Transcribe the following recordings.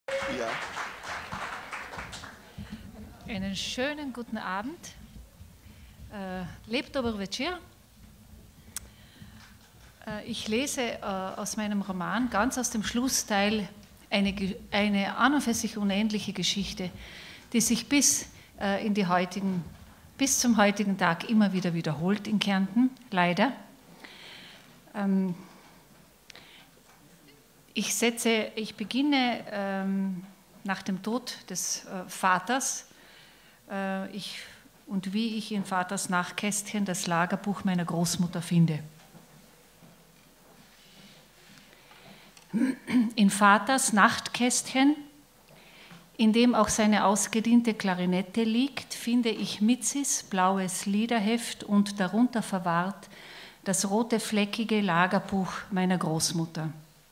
Ja. Einen schönen guten Abend. Lep dober večer. Ich lese aus meinem Roman ganz aus dem Schlussteil eine an und für sich unendliche Geschichte, die sich bis zum heutigen Tag immer wieder wiederholt in Kärnten, leider. Ich beginne nach dem Tod des Vaters und wie ich in Vaters Nachtkästchen das Lagerbuch meiner Großmutter finde. In Vaters Nachtkästchen, in dem auch seine ausgediente Klarinette liegt, finde ich Mitzis blaues Liederheft und darunter verwahrt das rote fleckige Lagerbuch meiner Großmutter.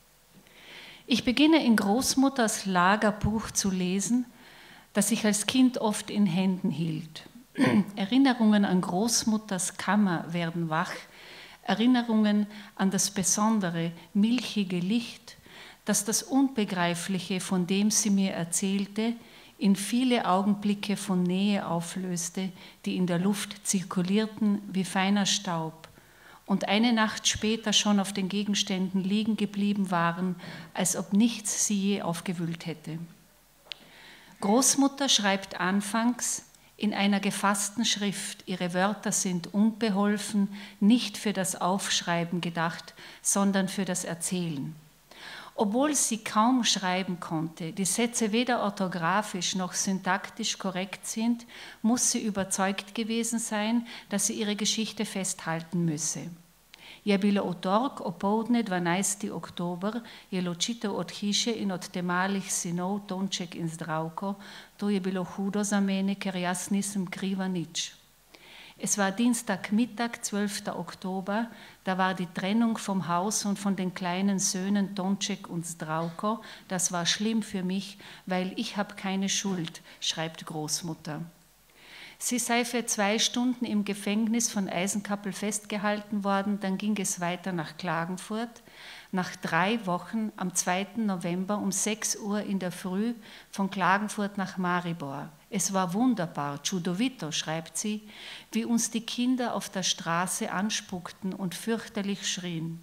Ich beginne in Großmutters Lagerbuch zu lesen, das ich als Kind oft in Händen hielt. Erinnerungen an Großmutters Kammer werden wach, Erinnerungen an das besondere, milchige Licht, das das Unbegreifliche, von dem sie mir erzählte, in viele Augenblicke von Nähe auflöste, die in der Luft zirkulierten wie feiner Staub und eine Nacht später schon auf den Gegenständen liegen geblieben waren, als ob nichts sie je aufgewühlt hätte. Großmutter schreibt anfangs in einer gefassten Schrift, ihre Wörter sind unbeholfen, nicht für das Aufschreiben gedacht, sondern für das Erzählen. Obwohl sie kaum schreiben konnte, die Sätze weder orthografisch noch syntaktisch korrekt sind, muss sie überzeugt gewesen sein, dass sie ihre Geschichte festhalten müsse. Je bilo utork, opoldne 12. oktober, je ločitev od hiše in od temalih sinov Tonček in Zdravko, to je bilo hudo za mene, ker jaz nisem kriva nič. Es war Dienstagmittag, 12. Oktober, da war die Trennung vom Haus und von den kleinen Söhnen Tonček und Zdravko. Das war schlimm für mich, weil ich habe keine Schuld, schreibt Großmutter. Sie sei für 2 Stunden im Gefängnis von Eisenkappel festgehalten worden, dann ging es weiter nach Klagenfurt. Nach 3 Wochen, am 2. November um 6 Uhr in der Früh von Klagenfurt nach Maribor. Es war wunderbar, čudovito, schreibt sie, wie uns die Kinder auf der Straße anspuckten und fürchterlich schrien.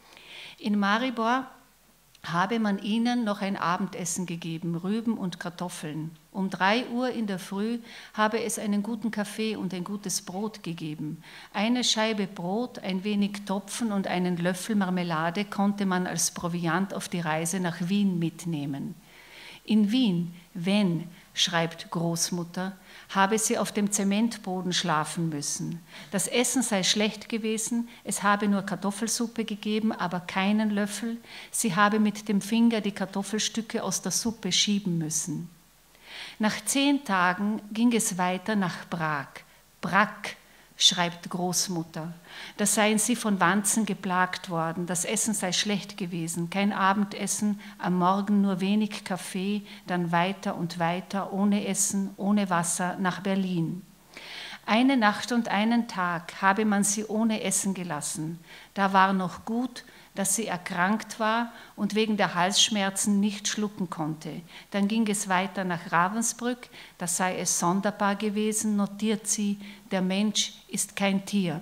In Maribor habe man ihnen noch ein Abendessen gegeben, Rüben und Kartoffeln. Um 3 Uhr in der Früh habe es einen guten Kaffee und ein gutes Brot gegeben. Eine Scheibe Brot, ein wenig Topfen und einen Löffel Marmelade konnte man als Proviant auf die Reise nach Wien mitnehmen. In Wien, wenn, schreibt Großmutter, habe sie auf dem Zementboden schlafen müssen. Das Essen sei schlecht gewesen, es habe nur Kartoffelsuppe gegeben, aber keinen Löffel. Sie habe mit dem Finger die Kartoffelstücke aus der Suppe schieben müssen. Nach 10 Tagen ging es weiter nach Prag. Brack, schreibt Großmutter. Da seien sie von Wanzen geplagt worden, das Essen sei schlecht gewesen, kein Abendessen, am Morgen nur wenig Kaffee, dann weiter und weiter, ohne Essen, ohne Wasser, nach Berlin. Eine Nacht und einen Tag habe man sie ohne Essen gelassen. Da war noch gut, dass sie erkrankt war und wegen der Halsschmerzen nicht schlucken konnte. Dann ging es weiter nach Ravensbrück, da sei es sonderbar gewesen, notiert sie, der Mensch ist kein Tier.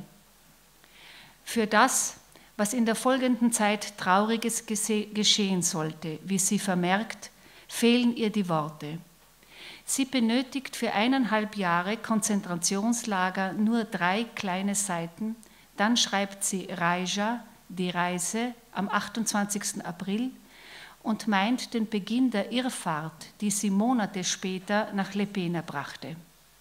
Für das, was in der folgenden Zeit Trauriges geschehen sollte, wie sie vermerkt, fehlen ihr die Worte. Sie benötigt für 1,5 Jahre Konzentrationslager nur 3 kleine Seiten, dann schreibt sie Reija, die Reise, am 28. April und meint den Beginn der Irrfahrt, die sie Monate später nach Lepena brachte.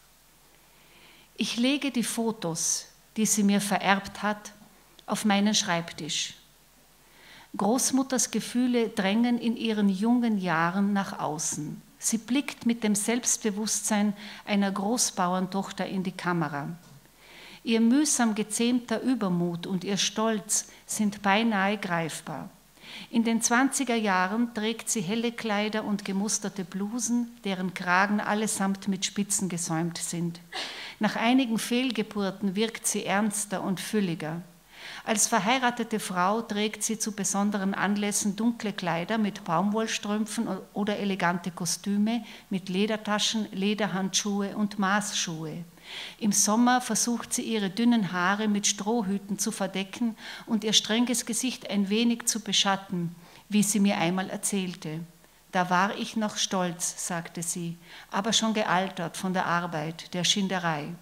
Ich lege die Fotos, die sie mir vererbt hat, auf meinen Schreibtisch. Großmutters Gefühle drängen in ihren jungen Jahren nach außen. Sie blickt mit dem Selbstbewusstsein einer Großbauerntochter in die Kamera. Ihr mühsam gezähmter Übermut und ihr Stolz sind beinahe greifbar. In den 20er Jahren trägt sie helle Kleider und gemusterte Blusen, deren Kragen allesamt mit Spitzen gesäumt sind. Nach einigen Fehlgeburten wirkt sie ernster und fülliger. Als verheiratete Frau trägt sie zu besonderen Anlässen dunkle Kleider mit Baumwollstrümpfen oder elegante Kostüme mit Ledertaschen, Lederhandschuhe und Maßschuhe. Im Sommer versucht sie, ihre dünnen Haare mit Strohhüten zu verdecken und ihr strenges Gesicht ein wenig zu beschatten, wie sie mir einmal erzählte. Da war ich noch stolz, sagte sie, aber schon gealtert von der Arbeit, der Schinderei.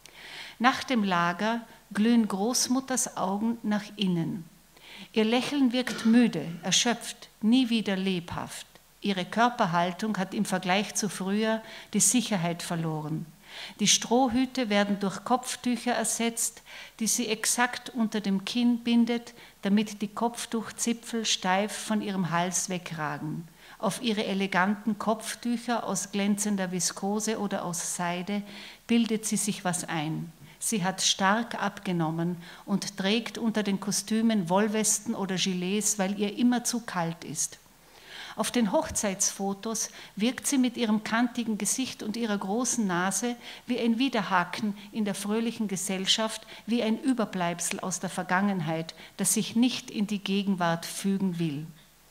Nach dem Lager glühen Großmutters Augen nach innen. Ihr Lächeln wirkt müde, erschöpft, nie wieder lebhaft. Ihre Körperhaltung hat im Vergleich zu früher die Sicherheit verloren. Die Strohhüte werden durch Kopftücher ersetzt, die sie exakt unter dem Kinn bindet, damit die Kopftuchzipfel steif von ihrem Hals wegragen. Auf ihre eleganten Kopftücher aus glänzender Viskose oder aus Seide bildet sie sich was ein. Sie hat stark abgenommen und trägt unter den Kostümen Wollwesten oder Gilets, weil ihr immer zu kalt ist. Auf den Hochzeitsfotos wirkt sie mit ihrem kantigen Gesicht und ihrer großen Nase wie ein Widerhaken in der fröhlichen Gesellschaft, wie ein Überbleibsel aus der Vergangenheit, das sich nicht in die Gegenwart fügen will.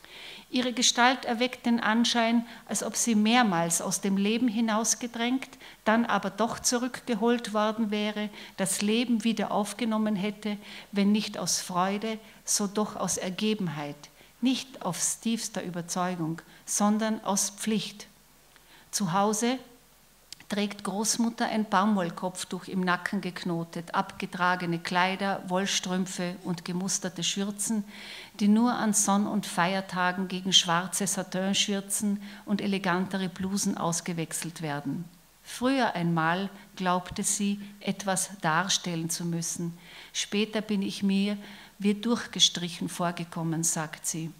Ihre Gestalt erweckt den Anschein, als ob sie mehrmals aus dem Leben hinausgedrängt, dann aber doch zurückgeholt worden wäre, das Leben wieder aufgenommen hätte, wenn nicht aus Freude, so doch aus Ergebenheit, nicht aus tiefster Überzeugung, sondern aus Pflicht. Zu Hause trägt Großmutter ein Baumwollkopftuch im Nacken geknotet, abgetragene Kleider, Wollstrümpfe und gemusterte Schürzen, die nur an Sonn- und Feiertagen gegen schwarze Satinschürzen und elegantere Blusen ausgewechselt werden. Früher einmal glaubte sie, etwas darstellen zu müssen. Später bin ich mir wie durchgestrichen vorgekommen, sagt sie.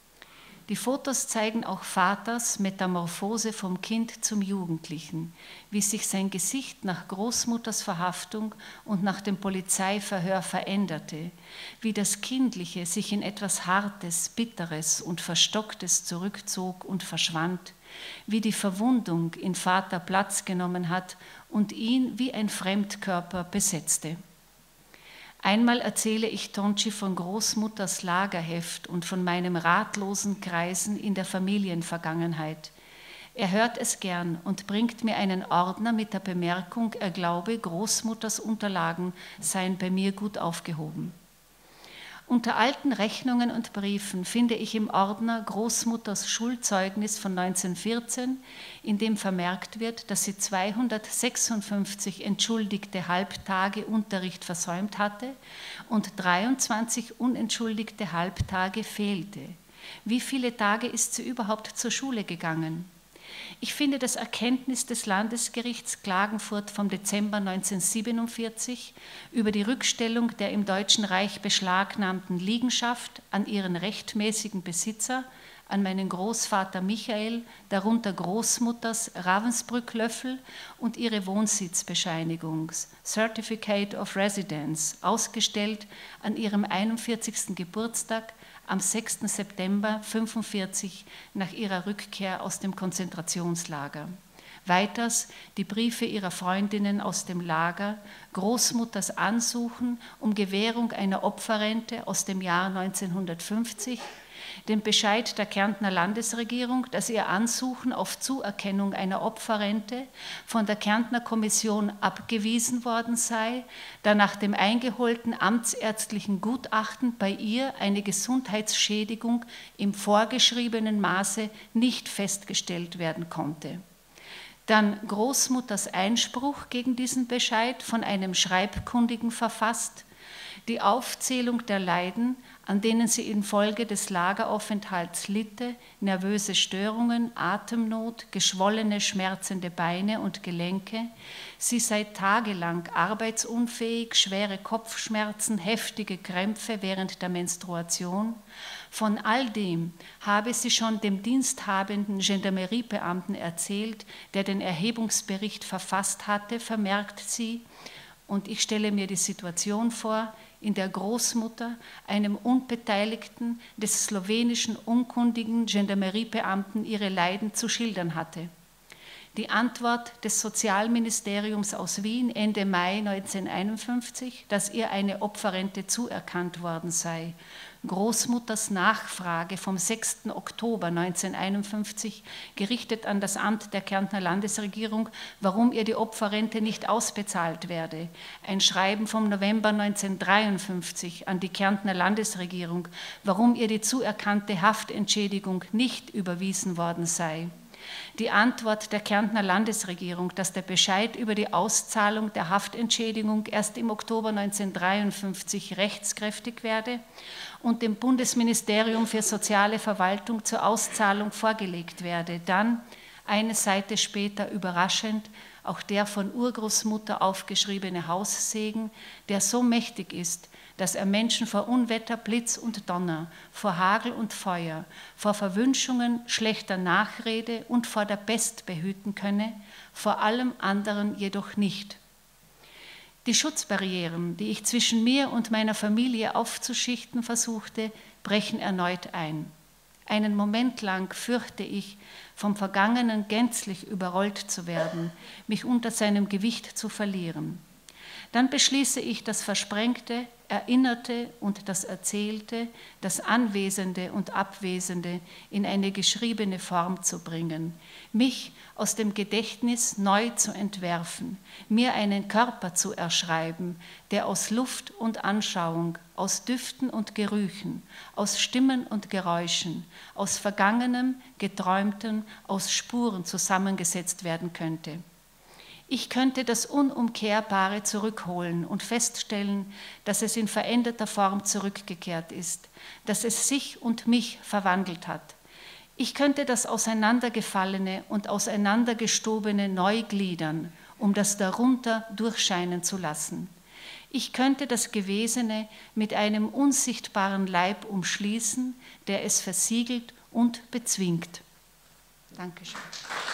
Die Fotos zeigen auch Vaters Metamorphose vom Kind zum Jugendlichen, wie sich sein Gesicht nach Großmutters Verhaftung und nach dem Polizeiverhör veränderte, wie das Kindliche sich in etwas Hartes, Bitteres und Verstocktes zurückzog und verschwand, wie die Verwundung in Vater Platz genommen hat und ihn wie ein Fremdkörper besetzte. Einmal erzähle ich Tonchi von Großmutters Lagerheft und von meinem ratlosen Kreisen in der Familienvergangenheit. Er hört es gern und bringt mir einen Ordner mit der Bemerkung, er glaube, Großmutters Unterlagen seien bei mir gut aufgehoben. Unter alten Rechnungen und Briefen finde ich im Ordner Großmutters Schulzeugnis von 1914, in dem vermerkt wird, dass sie 256 entschuldigte Halbtage Unterricht versäumt hatte und 23 unentschuldigte Halbtage fehlte. Wie viele Tage ist sie überhaupt zur Schule gegangen? Ich finde das Erkenntnis des Landesgerichts Klagenfurt vom Dezember 1947 über die Rückstellung der im Deutschen Reich beschlagnahmten Liegenschaft an ihren rechtmäßigen Besitzer, an meinen Großvater Michael, darunter Großmutters Ravensbrück-Löffel und ihre Wohnsitzbescheinigung, Certificate of Residence, ausgestellt an ihrem 41. Geburtstag am 6. September 1945 nach ihrer Rückkehr aus dem Konzentrationslager. Weiters die Briefe ihrer Freundinnen aus dem Lager, Großmutters Ansuchen um Gewährung einer Opferrente aus dem Jahr 1950, den Bescheid der Kärntner Landesregierung, dass ihr Ansuchen auf Zuerkennung einer Opferrente von der Kärntner Kommission abgewiesen worden sei, da nach dem eingeholten amtsärztlichen Gutachten bei ihr eine Gesundheitsschädigung im vorgeschriebenen Maße nicht festgestellt werden konnte. Dann Großmutters Einspruch gegen diesen Bescheid von einem Schreibkundigen verfasst, die Aufzählung der Leiden, an denen sie infolge des Lageraufenthalts litte, nervöse Störungen, Atemnot, geschwollene, schmerzende Beine und Gelenke, sie sei tagelang arbeitsunfähig, schwere Kopfschmerzen, heftige Krämpfe während der Menstruation. Von all dem habe sie schon dem diensthabenden Gendarmeriebeamten erzählt, der den Erhebungsbericht verfasst hatte, vermerkt sie, und ich stelle mir die Situation vor, in der Großmutter einem Unbeteiligten des slowenischen unkundigen Gendarmeriebeamten ihre Leiden zu schildern hatte. Die Antwort des Sozialministeriums aus Wien Ende Mai 1951, dass ihr eine Opferrente zuerkannt worden sei. Großmutters Nachfrage vom 6. Oktober 1951, gerichtet an das Amt der Kärntner Landesregierung, warum ihr die Opferrente nicht ausbezahlt werde. Ein Schreiben vom November 1953 an die Kärntner Landesregierung, warum ihr die zuerkannte Haftentschädigung nicht überwiesen worden sei. Die Antwort der Kärntner Landesregierung, dass der Bescheid über die Auszahlung der Haftentschädigung erst im Oktober 1953 rechtskräftig werde und dem Bundesministerium für soziale Verwaltung zur Auszahlung vorgelegt werde. Dann, eine Seite später, überraschend, auch der von Urgroßmutter aufgeschriebene Haussegen, der so mächtig ist, dass er Menschen vor Unwetter, Blitz und Donner, vor Hagel und Feuer, vor Verwünschungen, schlechter Nachrede und vor der Pest behüten könne, vor allem anderen jedoch nicht. Die Schutzbarrieren, die ich zwischen mir und meiner Familie aufzuschichten versuchte, brechen erneut ein. Einen Moment lang fürchte ich, vom Vergangenen gänzlich überrollt zu werden, mich unter seinem Gewicht zu verlieren. Dann beschließe ich, das Versprengte, Erinnerte und das Erzählte, das Anwesende und Abwesende in eine geschriebene Form zu bringen, mich aus dem Gedächtnis neu zu entwerfen, mir einen Körper zu erschreiben, der aus Luft und Anschauung, aus Düften und Gerüchen, aus Stimmen und Geräuschen, aus Vergangenem, Geträumtem, aus Spuren zusammengesetzt werden könnte. Ich könnte das Unumkehrbare zurückholen und feststellen, dass es in veränderter Form zurückgekehrt ist, dass es sich und mich verwandelt hat. Ich könnte das Auseinandergefallene und Auseinandergestobene neu gliedern, um das darunter durchscheinen zu lassen. Ich könnte das Gewesene mit einem unsichtbaren Leib umschließen, der es versiegelt und bezwingt. Dankeschön.